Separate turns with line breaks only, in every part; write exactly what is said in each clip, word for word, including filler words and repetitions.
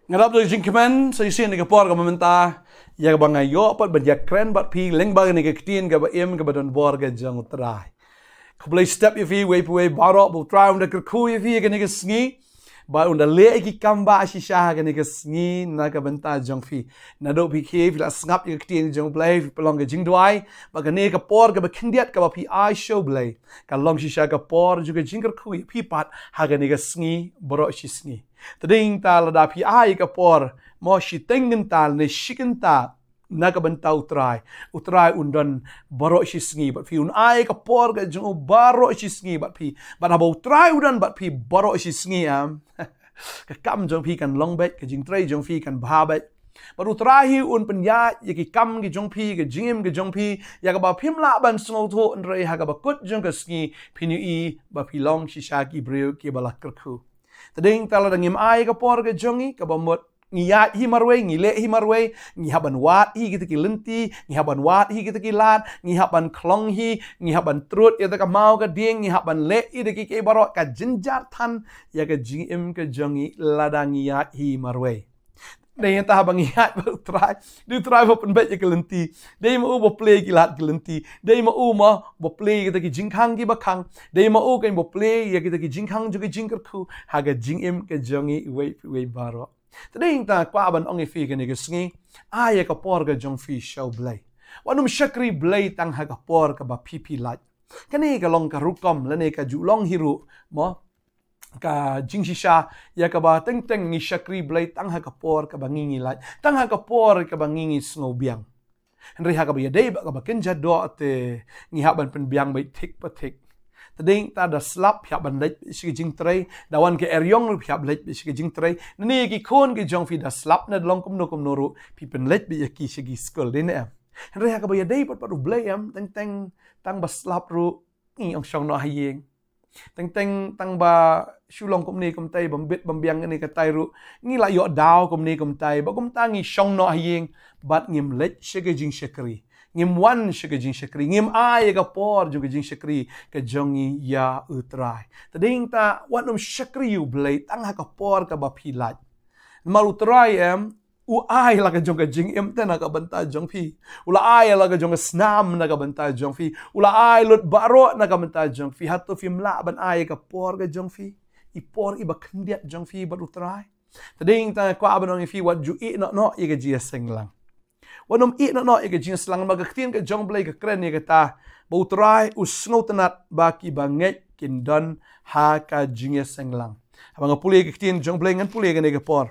Ngarap tu jingkemen saya ni kapor ka mementa ya ka bangayo pat banyak keren bat pi leng bag ni ka kitien ka ba em ka badon bor ka jang utrai. Kublai step you fi way way baro bu try unda kerku you fi ka ni ka sngi ba unda le ki kamba shisha ka ni ka sngi na ka benta jang fi na do pi ke fi la snap you kitien jang blai fi pelong ka jing duai ba ka ni ka por ka ba kindiat ka ba pi I show blai ka long shisha ka por juga jing kerku pi pat ha ka ni ka sngi boro shi sngi. Tading tal da pi ai ka por mo shi tengen tal ne shiken ta na ka benta utrai utrai undan baro shi sngi bat fi un ai ka por ga jung baro shi sngi bat pi bat abo utrai udan bat pi baro shi sngi am ka kam jong pi kan long bet ka jing trai jong fi kan ba bet bat utrai hi un penya ya ki kam ki jong pi ka jingim ka jong pi ya ka ba phim la ban sngo tho ndre ha ka ba kut jong ka sngi pinu i ba pi long shi sha ki breu ki balak kerku. Tading tal da ngim ai ka por ka jongi ka ba mot ngiyat hi marwe ngile hi marwe ngihaban wat hi kita ki lenti ngihaban wat hi kita ki lat ngihaban klong hi ngihaban trut ya ka mau ka ding ngihaban le i de ki ke barok ka jinjat than ya ka jingim ka jongi lada ngiyat hi marwe. Dei ta bang ngiyat ba try du try ba pen bet ya ka lenti dei ma u bo play ki lat ki lenti dei ma u ma bo play kita ki jingkhang ki ba khang dei ma u ka bo play ya kita ki jingkhang ju ki jingker khu ha ga jingim ka jongi we we barok. Tading ta kwa ban ong fi ka ni ka sngi ay ka por ka jong fi show blay wanum shakri blay tang ha ka por ka ba pipi lat kani ka long ka rukom lane ka julong hiru mo ka jingshisha ya ka ba teng teng ni shakri blay tang ha ka por ka ba ngingi lat tang ha ka por ka ba ngingi snow biang henry ha ka ba ya dei ba ka ba kenja do te ngi ha ban pen biang bai thik pa thik. Tading ta da slap pihak bandai si jing tray dawan ke eryong pihak blait si jing tray ni ki kon ki jong fi da slap na long kum no kum noru pi pen let bi ki si school din em henry ha ka ba ya dei pat pat blai em teng teng tang ba slap ru ni ong shong no hayeng teng teng tang ba Shillong kum ni kum tai bam bit bam biang ni ka tai ru ni la yo daw kum ni kum tai ba kum tangi shong no hayeng bat ngim let si jing shakri ngim wan shiga jing shakri ngim ai ka por juga jing shakri ka jongi ya utrai tading ta wanum shakri you blay tang ha ka por ka ba pilat mal utrai em u ai la ka jong ka jing em ta na ka banta jong pi ula ai la ka jong snam na ka banta jong fi ula ai lut baro na ka banta jong fi hatu fi mla ban ai ka por ka jong fi i por i ba khndiat jong fi ba utrai tading ta kwa ban fi wat ju i no no i ka ji seng lang wanum i no no ike jing slang maga ktien ka jong blay ka kren ike ta ba utrai usngo tanat ba ki ba nget kin don ha ka jing senglang habang puli ike ktien jong blay ngan puli ka ne ka por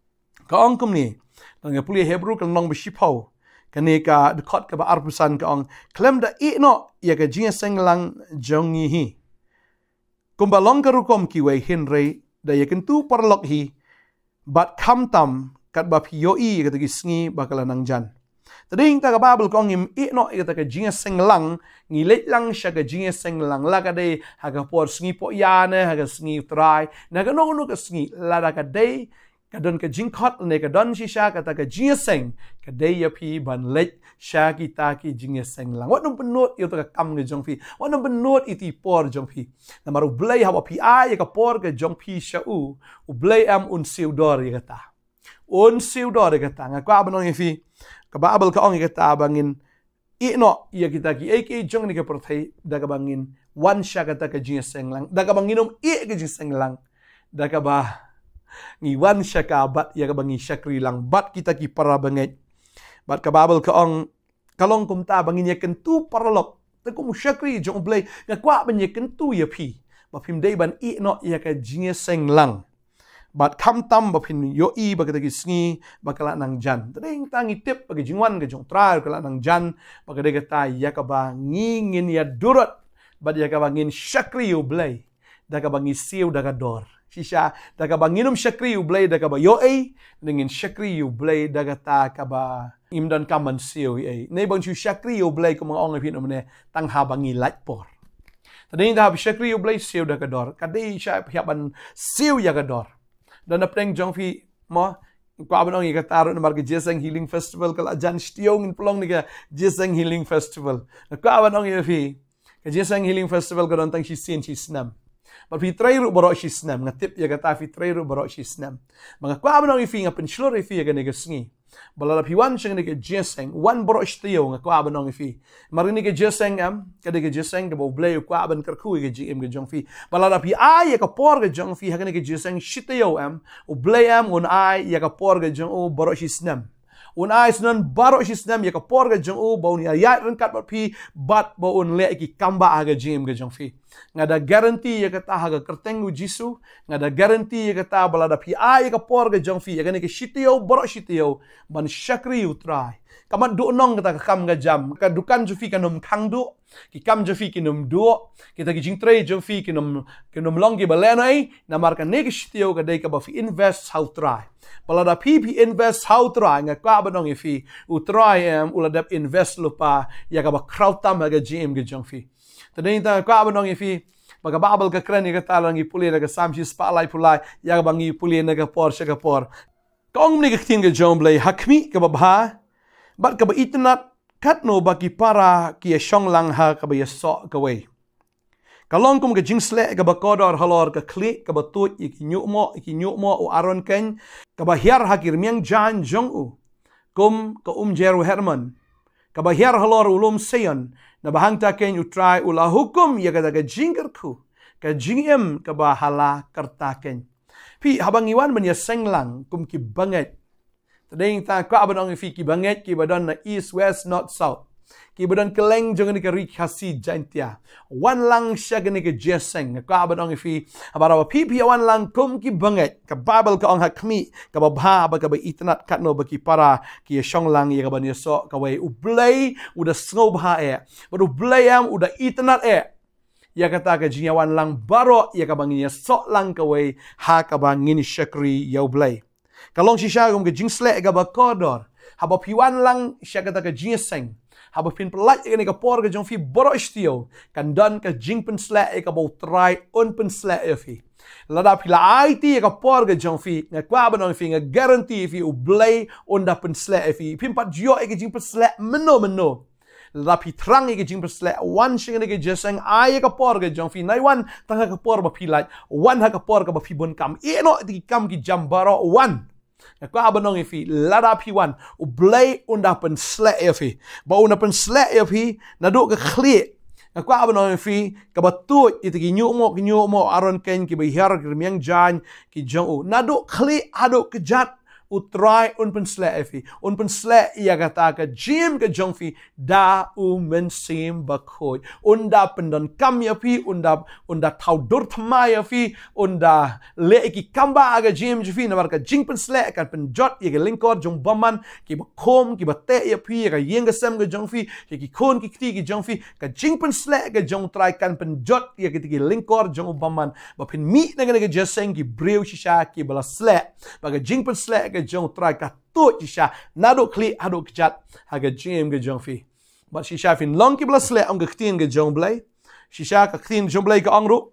ka ong kum ni nang puli hebrew ka nong ba shipau ka ne ka dekot ka ba arpusan ka ong klem da i no ike jing senglang jong ni hi kumbalong ka rukom ki we hinrei da yakin tu parlok hi bat kam tam kat ba pio i ka tagi sngi bakala nang jan. Tading ta ka babel kong im i no i ka ka jinga senglang ngi let lang siya ka jinga senglang la ka day ha ka por sngi po yane ha ka sngi try na ka no no ka sngi la da ka day ka don ka jingkot ne ka don si siya ka ta ka jinga seng ka day ya pi ban let siya ki ta ki jinga senglang wat nung penut ito ka kam ka jong pi wat nung penut iti por jong pi na maru blay ha pi ay ka por ka jong pi siya u u blay am un siudor ya ka ta un siudor ya ka ta nga kwa banong fi kababal ka ong ikata bangin ino iya kita ki ek jong ni ka perthai da ka bangin wan sha ka ta ka jing senglang da ka banginom i ka jing senglang da ka ba ngi wan sha ka bat ya ka bangi shakri lang bat kita ki para banget bat kababal ka ong kalong kum ta bangin ya kentu paralok ta kum shakri jong blay nga kwa ban ya kentu ya pi ba phim dei ban ino iya ka jing senglang bat kam tam ba phin yo i ba ka gi sngi ba kala nang jan tading tangi tip ba gi jingwan ga jong trial kala nang jan ba ka de ga ta ya ka ba ngi ngin ya durot ba ya ka ba ngin shakri u blay da ka ba ngi siu da ka dor shisha da ka ba nginum shakri u blay da ka ba yo ai ngin shakri u blay da ka ta ka ba imdan kaman siu ai nei bang chu shakri u blay ko mga ong phin ne tang ha ba ngi lat por tading da shakri u blay siu da ka dor ka de sha phya ban siu ya ka dor dan apeng jong fi mo kwa banong i ka taro na marga Jeseng Healing Festival kala jan stiong in plong ni ka Jeseng Healing Festival kwa banong i fi ka Jeseng Healing Festival ka don tang si sin si snam But fi trai ru borok shi snam ngatip ya kata fi trai ru borok shi snam. Mga kwa banong ifi nga penslor ifi ga nega sngi. Balada pi wan sing nega jeseng wan borok shtiyo nga kwa banong ifi. Mar nega jeseng am ka nega jeseng ga bo blay kwa ban kerku ga gm ga jong fi. Balada pi ai ya ka por ga jong fi ha nega jeseng shtiyo am u blay am un ai ya ka por ga jong o borok shi snam. Un ai sunan barok shi snam ya ka por ga jong o bo ni ayat ran kat bat pi bat bo un le ki kamba aga gm ga jong fi. Ngada guarantee ya kata haga kertengu jisu ngada guarantee ya kata balada pi ai ka por ga jong fi ya kan ke shitio borok shitio ban shakri U Trai kamat du nong kata ka kam ga jam ka dukan ju fi kanom khang du ki kam ju fi kinom du kita ki jing trai ju fi kinom kinom long ki balenai namar ka ne ki shitio ka dai ka ba fi invest how try balada pi pi invest how try nga ka ba nong fi U Trai am uladap invest lupa ya ka ba crowd tam ga gm ga jong fi. Tadeng ta kwa banong ifi baga babal ka kren ka talang i puli na ka samsi spalai pulai ya bangi puli na ka por sha ka por kong ni ka tin ka jomblay hakmi ka babha bat ka ba itnat katno baki para ki shong lang ha ka ba yaso ka we kalong kum ka jingsle ka ba kodor halor ka kli ka ba tu ik nyumo ik nyumo o aron ken ka ba hiar hakir miang jan jong u kum ka um jeru herman ka ba hiar halor ulum seyon na bahangta ken U Trai ula hukum ya kata ka jingkerku ka jingem ka bahala kerta ken pi habang iwan ban ya senglang kum ki banget tadeng ta ka abanong fi ki banget ki badan na east west north south ki badan keleng jong ni ka ri khasi jantia wan lang sya ni ka jeseng ka abanong fi abara pi pi wan lang kum ki banget ka babel ka ong hakmi ka babha ba ka ba itnat katno ba ki para ki shong lang ya ka ban yaso ka we ublay uda snow bha e but ublayam uda itnat e ya kata ka jinyawan lang baro ya ka bang yaso lang ka we ha ka bang ngin shakri ya ublay kalong shisha kum ka jingsle ka ba kodor haba piwan lang sya kata ka jinseng haba pin pelat ka ni ka por ka jong fi boro istio kan dan ka jing pen sla e ka bo try un pen sla e fi lada pila I T ka por ka jong fi nga kwa banong fi nga guarantee fi u blay onda pen sla e fi pin pat jo e ka jing pen sla meno meno lada pi trang e ka jing pen sla one shing ka jesang ai ka por ka jong fi nai one tanga ka por ba pilat one ha ka por ka ba fi bon kam e no di kam ki jambaro one Kwa abanong ifi lada pi wan u blay unda pen sle ifi ba unda pen sle ifi na do ka khli kwa abanong ifi ka batu itu ki nyu mo ki nyu mo aron ken ki bihar ki miang jan ki jong u na do khli ado kejat U Trai un pen sle ifi un pen sle ia kata ka jim ka jong fi da u men sim ba khoi unda pen dan kam ya fi unda unda thau dur thma ya fi unda le ki kamba aga jim ji fi na marka jing pen sle kan pen jot ye ke linkor jong baman ki ba khom ki ba te ya fi ka yeng ka sem ka jong fi ki khon ki kti ki jong fi ka jing pen sle ka jong trai kan pen jot ye ki linkor jong baman ba pen mi na ga jeseng ki breu shisha ki bala sle ba ka jing pen sle jong try ka tu shisha nado kli ado kjat haga jim ge jong fi but shisha fin long ki bla sle ang gtin ge jong blay shisha ka ktin jong blay ka angru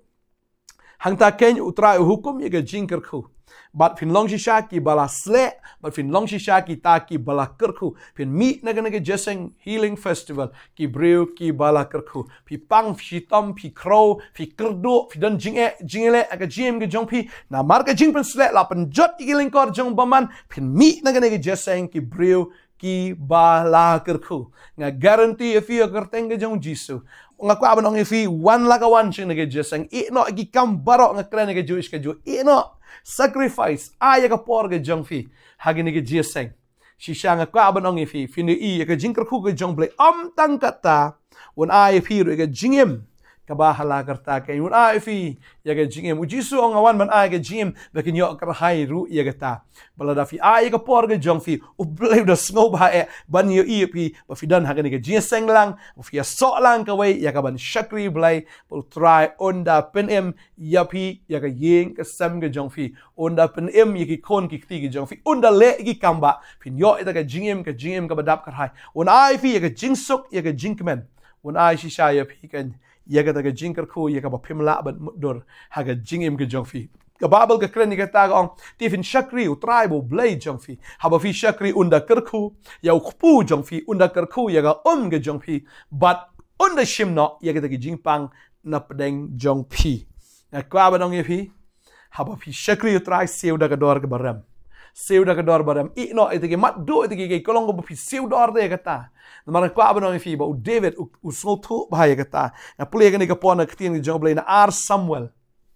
hangta ken U Trai hukum ye ge jinker khu but fin long shisha ki bala sle but fin long shisha ki ta ki bala kerkhu fin mi na ga ge jeseng healing festival ki breu ki bala kerkhu pi pang fi tom pi crow fi kerdo fi don jing e jingele aga jim ge jong pi na mar ga jing pen sle la pen jot ki lingkor jong baman fin mi na ga ge jeseng ki breu ki bala kerkhu nga guarantee if you kerteng ge jong jisu nga kwa banong if one la ka one ching ge jeseng i no gi kam baro nga kren ge juish ke ju i no sacrifice aya ka por ge jong fi hagini ge jeseng shisha nga kwa banong if fin i ge jing kerkhu ge jong blay am tang kata un aya fi ru ge jingem kabahala kerta ke un ai fi ya ge jingem ujisu ong awan man ai ge jim bekin yo kar hai ru ya gata balada fi ai ge por ge jong fi u blay da snow ba e ban yo i pi ba fi dan ha ge ge jing seng lang u fi so lang ka wei ya ka ban shakri blay U Trai onda pen em ya pi ya ge yeng ka sam ge jong fi onda pen em ye ki kon ki ti ge jong fi onda le gi kamba fin yo ita ge jingem ka jingem ka badap kar hai un ai fi ya ge jing suk ya ge jing men un ai shisha ya pi kan ya kata ka jingker ku ya ka ba pimla ban mudur ha ka jingim ke jongfi ka babel ka kren ni kata ong tifin shakri U Trai bo blay jongfi ha ba fi shakri unda kerku ya khpu jongfi unda kerku ya ka um ke jongfi but unda shimno ya kata ki jingpang na pedeng jongfi na kwa ba dong yapi haba pi shakri U Trai siu da kador ke baram siu da kador baram i no itiki mat do itiki ke kolong ba pi siu dor de kata na kwa ba dong yapi ba u David u snol tu ba ya kata na puli ke ni ka pon na ktin jong blai na ar Samuel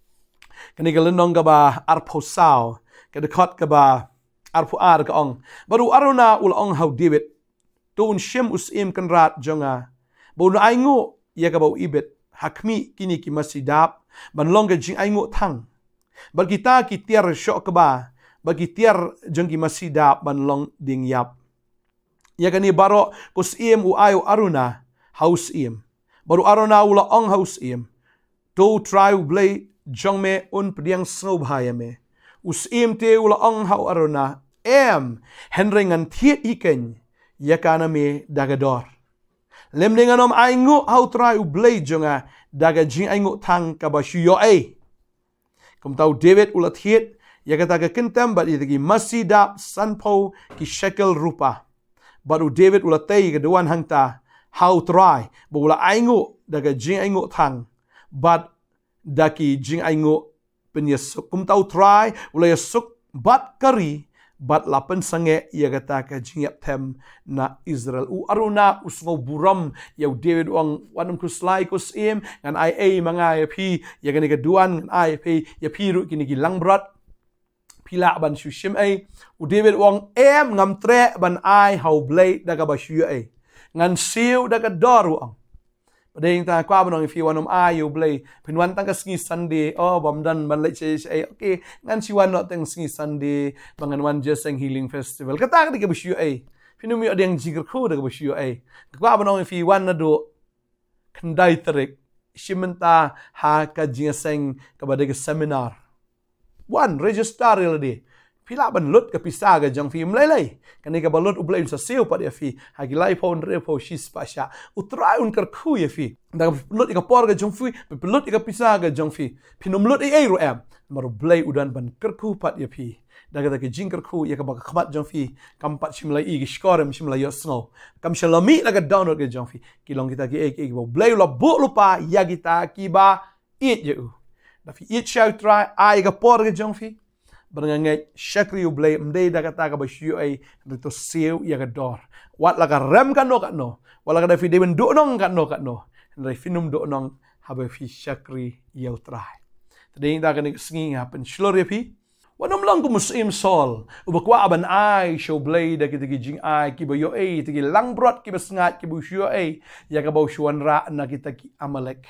ke ni ka lenong ka ba ar posau ke de khot ka ba ar pu ar ka ong baru aruna ul ong hau David tun shem us im kan rat jonga bo na aingu ya ka ba ibet hakmi kini ki masidap ban longa jing aingu thang bal kita ki tiar shok ba bagi tiar jong ki masidap ban long ding yap ya kani baro kus im u ayo aruna haus im baru aruna ul ong haus im to try blay jong me un pdiang snow bhaya me us im te ul ong hau aruna em henringan thiet iken yakana me dagador lem dengan om aingu hau try u blay jonga daga jing aingu thang ka ba shuyo ai kum tau David ulat thiet yakata ka kentam bat itagi masida sanpo ki shekel rupa baru David ulat tei ka duan hangta hau try bula aingu daga jing aingu thang bat daki jing aingu penyesuk kum tau try ula yasuk bat kari bat lapan sange ia kata ka jingyap them na Israel u aruna usngo buram yau David wang wanam kuslai kus im ngan ai ai manga ya pi ya gani ka duan ngan ai pi ya pi ru kini ki langbrat pila ban shushim ai u David wang em ngam tre ban ai hau blade daga ba shu ai ngan siu daga doru ang padeng ta kwa banong if you wanum ai you blay pinwan tang ka sngi Sunday oh bam dan ban lai che ai okay ngan si wan not tang sngi Sunday bangan wan jeseng healing festival kata ka ka busyu ai pinum yo deng jigar khu daga busyu ai kwa banong if you wan na do kandai tarik shimenta ha ka jeseng ka badega seminar one register already pila ban lut ka pisa ga jang fi mlai lai kani ka balut u blame sa siu pa dia fi ha gi lai pon re po shis pa sha u trai un kar khu ye fi da lut ka por ga jang fi pe lut ka pisa ga jang fi pinum lut ai ro am maru blai udan ban kar khu pat ye fi da ga da jing kar khu ye ka ba khmat jang fi kam pat shim lai i gi skorem shim lai yo snow kam shalami la ga download ga jang fi ki long kita ki ek ek bo blai la bu lu pa ya kita ki ba it ye u da fi it shau try ai ga por ga jang fi Beranggai syakri u blay mdei da kata ka basyu ai rito siu ya gador wat la ka rem kan no kan no wala ka da fi de ben do nong kan no kan no ndai finum do nong habe fi syakri U Trai tading da kan sngi happen shlor ya fi wanom lang ku musim sol u bakwa aban ai show blay da kita jing ai ki ba yo ai tigi lang brot ki basngat ki bu syu ai ya ka ba shuan ra na kita ki amalek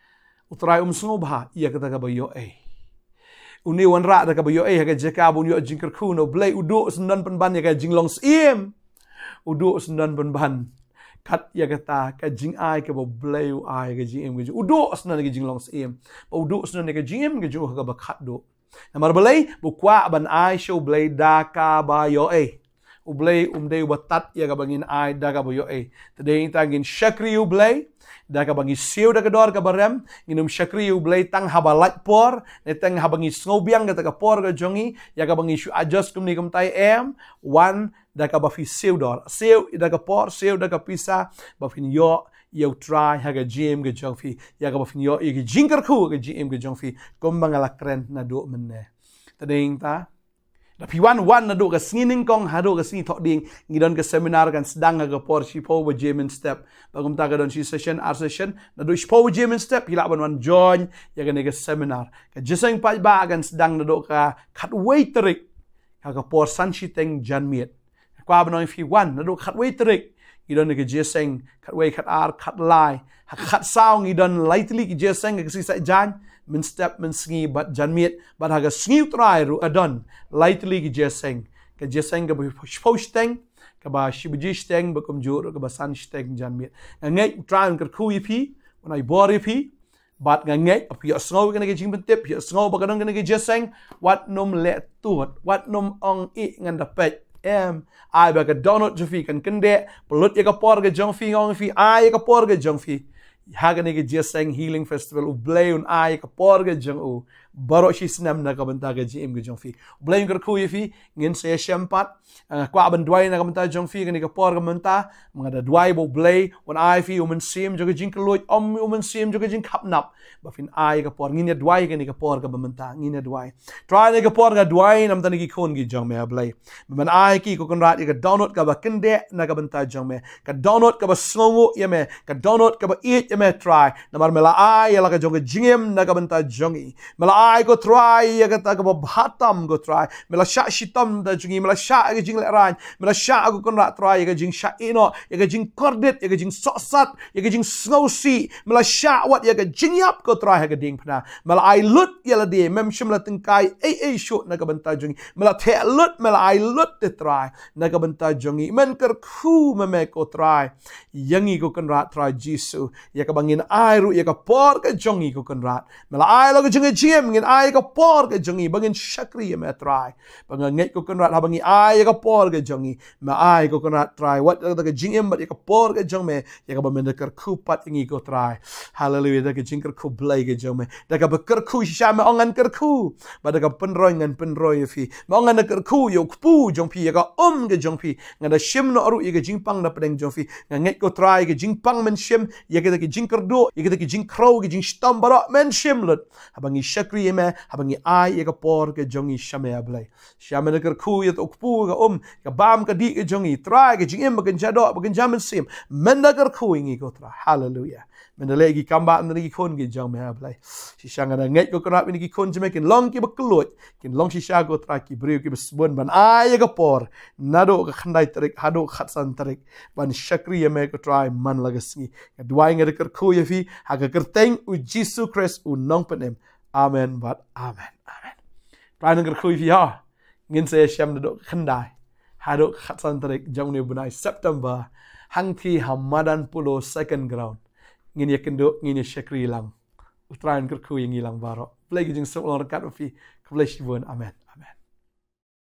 U Trai um snobha ya kata ka ba yo ai uni wan ra da ka ba yo ai ha ka jeka bun yo jingker khu no blay udu sendan pen ban ya ka jinglong sim udu sendan pen ban kat ya kata ka jing ai ka ba blay u ai ka jing em udu sendan ka jinglong sim ba udu sendan ka jing em ka ju ka ba khat do na mar blay bu kwa ban ai show blay da ka ba yo ai u blay um de u batat ya ka bangin ai da ka ba yo ai tadeng ta gin shakri u blay da ka bangi siu da ka dor ka barem nginum shakri u blay tang habalat por ne tang habangi sngobiang ka ka por ka jongi ya ka bangi shu adjust kum ni kum tai em one da ka ba fi siu dor siu da ka por siu da ka pisa ba fin yo U Trai ha ka gm ka jong fi ya ka ba fin yo i ki jingkar khu ka gm ka jong fi kum bangala kren na do menne tadeng ta da pi wan wan na do ka singing kong ha do ka sing thok ding ngidon ka seminar kan sedang ka por shi po ba German step bagum ta ka don shi session ar session na do shi po German step hila ban wan join ya ka ne ka seminar ka jeseng pa ba kan sedang na do ka khat wei trik ka ka por san shi teng jan miet kwa ban if wan na do khat wei trik ngidon ka jeseng khat wei khat ar khat lai ha khat sao ngidon lightly ki jeseng ka si sa jan min step min sngi bat janmiet bat haga sngi trai ru adon lightly ki jeseng ka jeseng ka post teng ka ba shibuji teng ba kum jur ka ba san teng janmiet ngai trai ka khu pi when I bor pi bat ngai api sngo ka ne jing tip pi sngo ba ka dong ka ne jeseng wat num le tuot wat num ong i ngan da pet em ai ba ka donut jofi kan kende polut ya ka por ka jong fi ong fi ai ka por ka jong fi haga ne jeseng healing festival u blay un ai ka por ga jang u barok shi senam na kabenta ke jim ke jong fi blame ker khu fi ngin se sempat kwa ban dwai na kabenta jong fi ke por kabenta mengada dwai bo blay wan ai fi umen sim jo ke jing keluj om umen sim jo ke jing khap nap ba fin ai ke por ngin dwai ke ni ke por ke bementa ngin dwai try ni ke por ke dwai nam tan ki khon ki jong me blay man ai ki ko kon rat ke download ka ba kende na kabenta jong me ka download ka ba sngomu ye me ka download ka ba eat ye me try namar mela ai ya la ka jong ke jingem na kabenta jongi mela ai ko try ya ka ta ka ba bhatam go try mela sha shitam da jungi mela sha ke jing le ran mela sha ko kon rat try ke jing sha ino ya ke jing kordet ya ke jing sosat ya ke jing sngosi mela sha wat ya ke jing yap ko try ha ke ding phna mela ai lut ya la de mem shim la tingkai ai ai shot na ka banta jungi mela the lut mela ai lut te try na ka banta jungi men ker khu me me ko try yangi ko kon rat try jisu ya ka bangin ai ru ya ka por ke jongi ko kon rat mela ai lo ke jungi jim ngin ai ka por ke jongi bangin shakri ya me try bang ngai ko kon rat ha bangi ai ka por ke jongi ma ai ko kon rat try wat da ke jingem ba ya ka por ke jong me ya ka ba men ker khu pat ngi ko try hallelujah da ke jing ker khu blai ke jong me da ka ba ker khu sha me ongan ker khu ba da ka pen roi ngan pen roi fi ma ongan ker khu yo pu jong pi ya ka om ke jong pi ngada shim no ru ya ke jing pang na pedeng jong fi ngai ko try ke jing pang men shim ya ke da ke jing ker do ya ke da ke jing crow ke jing stam ba men shim lut ha bangi shakri me ha bangi ai ya ka por ke jongi shame ya blai shame na ker khu ya to pu ka om ka bam ka di ke jongi try ke jing em ba kan jado ba kan jamin sim men na ker khu ngi ko tra hallelujah men lagi kamba na gi khon gi jong me ha blai si shanga na ngai ko kra ni gi khon jeme kin long ki ba kluj kin long si sha go tra ki briu ki besbon ban ai ya ka por nado ka khandai trik hado khatsan trik ban shakri ya me ko try man lagasngi ka duai ngai ker khu ya fi ha ka kerteng u jisu christ u nongpenem amen but amen amen try na ker khu fi ha ngin se shem do khandai hado khatsan trik jong ne bunai september hang thi hamadan pulo second ground ngin ya kendo ngin ya shakri lang utrain ker khu yang ilang baro play jing so lor kat fi kblai shibon amen